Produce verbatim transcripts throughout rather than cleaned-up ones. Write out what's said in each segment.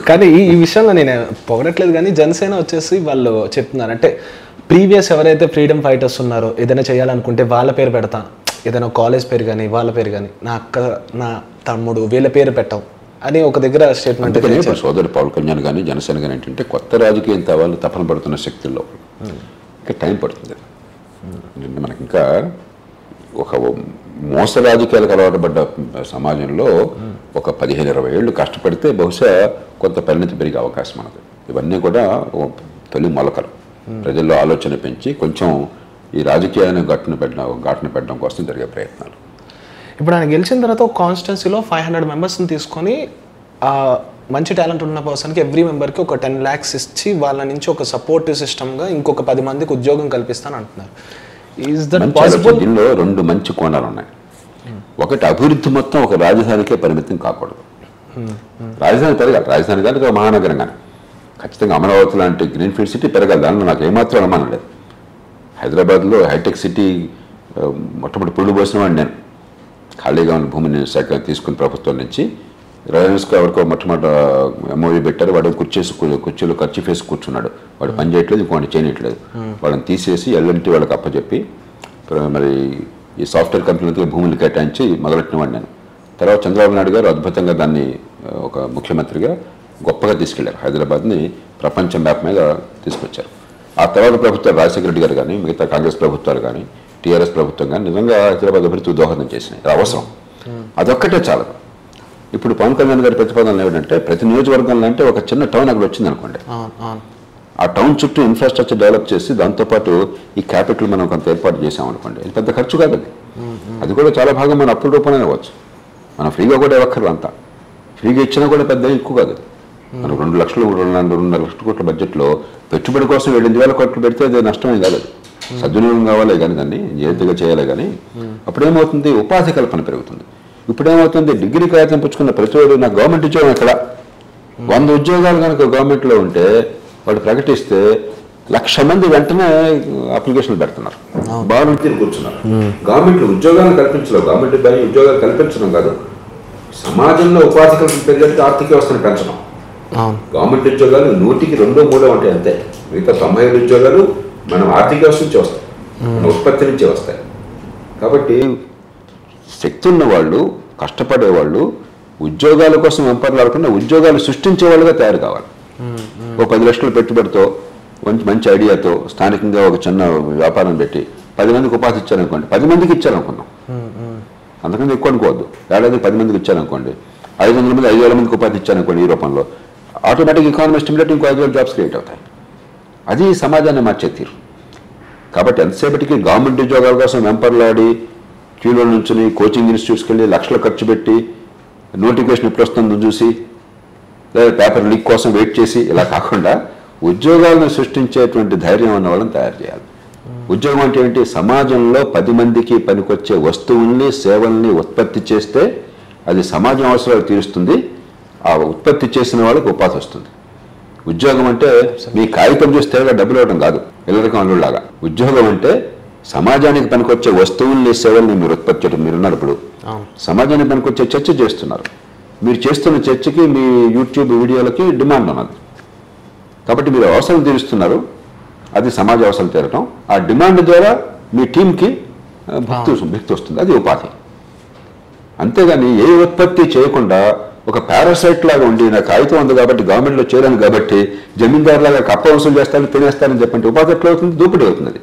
కానీ ఈ ఈ విషయంలో నేను పొగడట్లేదు, కానీ జనసేన వచ్చేసి వాళ్ళు చెప్తున్నారు అంటే ప్రీవియస్ ఎవరైతే ఫ్రీడమ్ ఫైటర్స్ ఉన్నారో ఏదైనా చేయాలనుకుంటే వాళ్ళ పేరు పెడతా, ఏదైనా కాలేజ్ పేరు కానీ వాళ్ళ పేరు కానీ నా అక్క నా తమ్ముడు వీళ్ళ పేరు పెట్టాం అని ఒక దగ్గర స్టేట్మెంట్. సోదరు పవన్ కళ్యాణ్ కానీ జనసేన కానీ ఏంటంటే కొత్త రాజకీయం తేవాలి తపన పడుతున్న శక్తుల్లో ఇంకా టైం పడుతుంది. మనకి ఇంకా ఒక మోస రాజకీయాలకు అలవాటు పడ్డ సమాజంలో ఒక పదిహేను ఇరవై ఏళ్ళు కష్టపడితే బహుశా కొంత పరిణతి పెరిగే అవకాశం ఉన్నది. ఇవన్నీ కూడా తొలి మొలకలు ప్రజల్లో ఆలోచన పెంచి కొంచెం ఈ రాజకీయాన్ని ఘటన పెట్టడం ఘాటన పెట్టడం కోసం జరిగే ప్రయత్నాలు. ఇప్పుడు ఆయన గెలిచిన తర్వాత ఒక కాన్స్టిట్యున్సీలో ఫైవ్ హండ్రెడ్ మెంబర్స్ని తీసుకొని మంచి టాలెంట్ ఉన్న పర్సన్కి ఎవ్రీ మెంబర్కి ఒక టెన్ ల్యాక్స్ ఇచ్చి వాళ్ళ నుంచి ఒక సపోర్టివ్ సిస్టమ్గా ఇంకొక పది మందికి ఉద్యోగం కల్పిస్తాను అంటున్నారు. Is that possible? దీనిలో రెండు మంచి కోణాలు ఉన్నాయి. ఒకటి అభివృద్ధి మొత్తం ఒక రాజధానికే పరిమితం కాకూడదు. రాజధాని పెరగాలి, రాజధాని కానీ ఒక మహానగరం కానీ ఖచ్చితంగా అమరావతి లాంటి గ్రీన్ ఫీల్డ్ సిటీ పెరగాలి. దానిలో నాకు ఏమాత్రం అనుమానం లేదు. హైదరాబాద్లో హైటెక్ సిటీ మొట్టమొదటి పురుడు పోసిన వాడిని నేను. ఖాళీగా ఉన్న భూమిని శాఖ తీసుకుని ప్రభుత్వం నుంచి రైల్వేస్కి ఎవరికో మొట్టమొదటి ఎంఓవీ పెట్టారు. వాడు కుర్చేసి కుర్చీలో ఖర్చు వేసి కూర్చున్నాడు. వాడు పని చేయట్లేదు, ఇంకోటి చేయట్లేదు. వాళ్ళని తీసేసి ఎల్ఎన్టీ వాళ్ళకి అప్పచెప్పి మరి ఈ సాఫ్ట్వేర్ కంపెనీలతో భూములు కేటాయించి మొదలెట్టిన వాడు నేను. తర్వాత చంద్రబాబు నాయుడు గారు అద్భుతంగా దాన్ని ఒక ముఖ్యమంత్రిగా గొప్పగా తీసుకెళ్లారు. హైదరాబాద్ని ప్రపంచ మ్యాప్ మీద తీసుకొచ్చారు. ఆ తర్వాత ప్రభుత్వాలు రాజశేఖర రెడ్డి గారు కానీ మిగతా కాంగ్రెస్ ప్రభుత్వాలు కానీ టీఆర్ఎస్ ప్రభుత్వం కానీ నిజంగా హైదరాబాద్ అభివృద్ధి దోహదం చేసినాయి. అది అవసరం, అదొక్కటే చాలదు. ఇప్పుడు పవన్ కళ్యాణ్ గారి ప్రతిపాదనలు ఏమిటంటే ప్రతి నియోజకవర్గంలో అంటే ఒక చిన్న టౌన్ అక్కడ వచ్చింది అనుకోండి, ఆ టౌన్ చుట్టూ ఇన్ఫ్రాస్ట్రక్చర్ డెవలప్ చేసి దాంతోపాటు ఈ క్యాపిటల్ మనం కొంత ఏర్పాటు చేసామనుకోండి, అది పెద్ద ఖర్చు కాదు. అది అది కూడా చాలా భాగం మన అప్పుల రూపంలో ఇవ్వచ్చు. మనం ఫ్రీగా కూడా ఇవ్వక్కర్లు, అంతా ఫ్రీగా ఇచ్చినా కూడా పెద్ద ఎక్కువ కాదు. మనం రెండు లక్షలు రెండు రెండున్నర లక్షల కోట్ల బడ్జెట్లో పెట్టుబడి కోసం ఎనిమిది వేల కోట్లు పెడితే అది నష్టమే కాదు. అది సద్వినియోగం కావాలి కానీ దాన్ని జాగ్రత్తగా చేయాలి. కానీ అప్పుడేమవుతుంది, ఉపాధి కల్పన పెరుగుతుంది. ఇప్పుడేమవుతుంది, డిగ్రీ కాగితం పుచ్చుకున్న ప్రతి వాడు నాకు గవర్నమెంట్ ఉద్యోగం ఎక్కడ, వంద ఉద్యోగాలు కనుక గవర్నమెంట్లో ఉంటే వాడు ప్రకటిస్తే లక్ష మంది వెంటనే అప్లికేషన్లు పెడుతున్నారు, బాగుంటుంది కూర్చున్నారు. గవర్నమెంట్ ఉద్యోగాలు కల్పించలేవు, గవర్నమెంట్ పని ఉద్యోగాలు కల్పించడం కాదు, సమాజంలో ఉపాధి కల్పన పెరిగితే ఆర్థిక వ్యవస్థను పెంచడం. గవర్నమెంట్ ఉద్యోగాలు నూటికి రెండో మూడో ఉంటాయి అంతే. మిగతా తొంభై ఐదు ఉద్యోగాలు మనం ఆర్థిక వ్యవస్థ నుంచి వస్తాయి, మన ఉత్పత్తి నుంచి వస్తాయి. కాబట్టి శక్తి ఉన్న వాళ్ళు, కష్టపడేవాళ్ళు ఉద్యోగాల కోసం వెంపర్లాడకుండా ఉద్యోగాలు సృష్టించే వాళ్ళుగా తయారు కావాలి. ఒక పది లక్షల పెట్టుబడితో మంచి మంచి ఐడియాతో స్థానికంగా ఒక చిన్న వ్యాపారం పెట్టి పది మందికి ఉపాధి ఇచ్చారనుకోండి, పది మందికి ఇచ్చారనుకున్నాం, అంతకంటే ఎక్కువ అనుకోవద్దు, ఏడాది పది మందికి ఇచ్చారనుకోండి, ఐదు వందల మంది ఐదు వేల మందికి ఉపాధి ఇచ్చారనుకోండి, ఈ రూపంలో ఆటోమేటిక్ ఎకానమీ స్టిమ్యులేట్ ఇంకో ఐదు వేల జాబ్స్ క్రియేట్ అవుతాయి. అది సమాజాన్ని మార్చే తీరు. కాబట్టి ఎంతసేపటికి గవర్నమెంట్ ఉద్యోగాల కోసం వెంపర్లాడి క్యూలో నుంచి కోచింగ్ ఇన్స్టిట్యూట్స్కి వెళ్ళి లక్షలు ఖర్చు పెట్టి నోటిఫికేషన్ ఎప్పుడు వస్తుందో చూసి లేదా పేపర్ లీక్ కోసం వెయిట్ చేసి ఇలా కాకుండా ఉద్యోగాలను సృష్టించేటువంటి ధైర్యం ఉన్న వాళ్ళని తయారు చేయాలి. ఉద్యోగం అంటే ఏంటి, సమాజంలో పది మందికి పనికొచ్చే వస్తువుల్ని సేవల్ని ఉత్పత్తి చేస్తే అది సమాజం అవసరాలు తీరుస్తుంది, ఆ ఉత్పత్తి చేసిన వాళ్ళకి ఉపాధి వస్తుంది. ఉద్యోగం అంటే మీ కాగితం చూస్తే డబ్బులు ఇవ్వడం కాదు, ఇల్లరికం అల్లులాగా. ఉద్యోగం అంటే సమాజానికి పనికొచ్చే వస్తువుల్ని సేవల్ని మీరు ఉత్పత్తి చేయడం. మీరున్నారు ఇప్పుడు సమాజానికి పనికొచ్చే చర్చ చేస్తున్నారు, మీరు చేస్తున్న చర్చకి మీ యూట్యూబ్ వీడియోలకి డిమాండ్ ఉన్నది. కాబట్టి మీరు అవసరం తీరుస్తున్నారు, అది సమాజ అవసరం తీరటం. ఆ డిమాండ్ ద్వారా మీ టీంకి భక్తి భక్తి వస్తుంది, అది ఉపాధి. అంతేగాని ఏ ఉత్పత్తి చేయకుండా ఒక పారాసైట్ లాగా ఉండి నాకు కాగితం ఉంది కాబట్టి గవర్నమెంట్లో చేరాను కాబట్టి జమీందారులాగా కప్ప వసూలు చేస్తాను తినేస్తానని చెప్పంటే ఉపాధి ఎట్లా అవుతుంది, దోపిడీ అవుతుంది.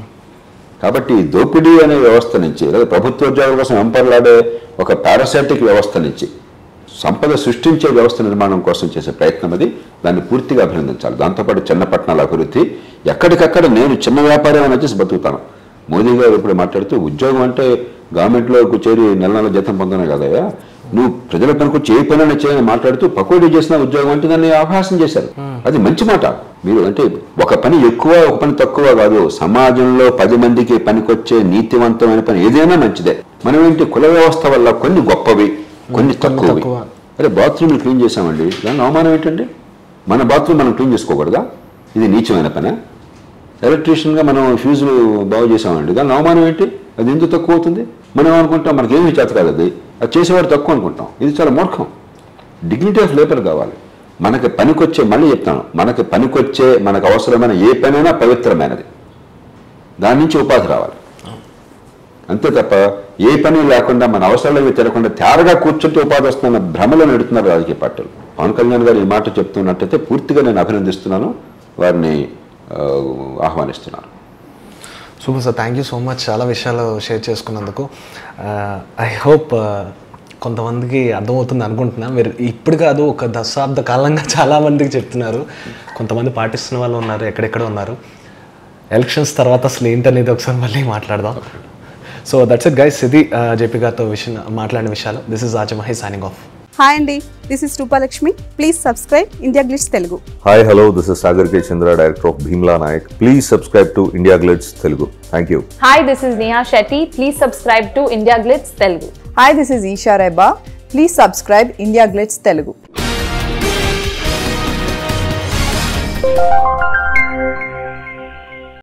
కాబట్టి దోపిడీ అనే వ్యవస్థ నుంచి లేదా ప్రభుత్వ ఉద్యోగాల కోసం వెంపర్లాడే ఒక పారాసైటిక్ వ్యవస్థ నుంచి సంపద సృష్టించే వ్యవస్థ నిర్మాణం కోసం చేసే ప్రయత్నం అది. దాన్ని పూర్తిగా అభినందించాలి. దాంతోపాటు చిన్న పట్టణాల అభివృద్ధి, ఎక్కడికక్కడ నేను చిన్న వ్యాపారం అని వచ్చేసి బతుకుతాను. మోదీ గారు ఇప్పుడు మాట్లాడుతూ ఉద్యోగం అంటే గవర్నమెంట్లోకి చేరి నెల నెల జీతం పొందనే కదయ్యా, నువ్వు ప్రజల పనికి వచ్చి ఏ పని చేయని మాట్లాడుతూ పకోడీ చేసిన ఉద్యోగం అంటే దాన్ని అవకాశం చేశారు. అది మంచి మాట. మీరు అంటే ఒక పని ఎక్కువ ఒక పని తక్కువ కాదు, సమాజంలో పది మందికి పనికొచ్చే నీతివంతమైన పని ఏదైనా మంచిదే. మనం ఏంటి కుల వ్యవస్థ వల్ల కొన్ని గొప్పవి కొన్ని తక్కువవి. అరే బాత్రూమ్ని క్లీన్ చేసామండి, దాని అవమానం ఏంటండి? మన బాత్రూమ్ మనం క్లీన్ చేసుకోకూడదా? ఇది నీచమైన పని. ఎలక్ట్రీషియన్గా మనం ఫ్యూజులు బాగు చేసామండి, దాని అవమానం ఏంటి? అది ఎందుకు తక్కువ అవుతుంది? మనం అనుకుంటాం మనకేమీ చేత కాదు, అది అది చేసేవాడు తక్కువ అనుకుంటాం. ఇది చాలా మూర్ఖం. డిగ్నిటీ ఆఫ్ లేబర్ కావాలి. మనకి పనికొచ్చే, మళ్ళీ చెప్తాను, మనకి పనికొచ్చే మనకు అవసరమైన ఏ పనైనా పవిత్రమైనది, దాని నుంచి ఉపాధి రావాలి అంతే తప్ప ఏ పని లేకుండా మన అవసరాలు తిరగకుండా తేరగా కూర్చుంటే ఉపాధి వస్తున్న భ్రమలో నడుతున్నారు రాజకీయ పార్టీలు. పవన్ కళ్యాణ్ గారు ఈ మాట చెప్తున్నట్టయితే పూర్తిగా నేను అభినందిస్తున్నాను, వారిని ఆహ్వానిస్తున్నాను. Super sir, thank you so much చాలా విషయాలు షేర్ చేసుకున్నందుకు. ఐ హోప్ కొంతమందికి అర్థమవుతుంది అనుకుంటున్నా. మీరు ఇప్పుడు కాదు ఒక దశాబ్ద కాలంగా చాలామందికి చెప్తున్నారు, కొంతమంది పాటిస్తున్న వాళ్ళు ఉన్నారు, ఎక్కడెక్కడ ఉన్నారు. ఎలక్షన్స్ తర్వాత అసలు ఏంటనేది ఒకసారి మళ్ళీ మాట్లాడదాం. సో దట్స్ ఇట్ గైస్, ఇది జేపీ గారితో విషయం మాట్లాడిన విషయాలు. దిస్ ఇస్ ఆచమహి సైనింగ్ ఆఫ్. హాయ్ అండి, this is Roopalakshmi. Please subscribe India Glitz Telugu. Hi hello, this is Sagar K Chandra, director of Bheemla Nayak. Please subscribe to India Glitz Telugu. Thank you. Hi, this is Neha Shetty. Please subscribe to India Glitz Telugu. Hi, this is Eesha Rebba. Please subscribe India Glitz Telugu.